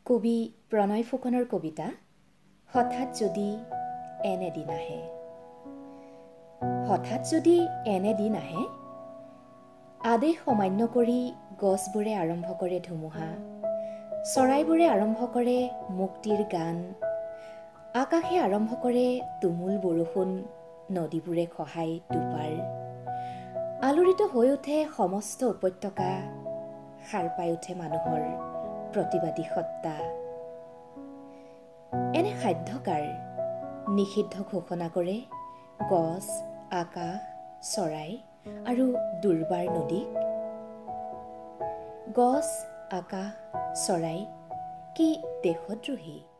কবি প্ৰণয় ফুকনৰ কবিতা হঠাৎ যদি এনে দিন আহে। হঠাৎ যদি এনে দিন আহে, আদেশ অমান্য কৰি গছবোৰে আৰম্ভ কৰে ধুমুহা, চৰাইবোৰে আৰম্ভ কৰে মুক্তিৰ গান, আকাশে আৰম্ভ কৰে তুমুল বৰষুণ, নদীবোৰে খহাই দুপাৰ, আলোড়িত হৈ উঠে সমস্ত উপত্যকা, সাৰ পাই উঠে মানুহৰ প্ৰতিবাদী সত্তা। এনে সাধ্যকাৰ নিষিদ্ধ ঘোষণা কৰে গছ, আকাশ, চৰাই আৰু দুৰ্বাৰ নদীক। গছ, আকাশ, চৰাই কি দেশদ্ৰোহী?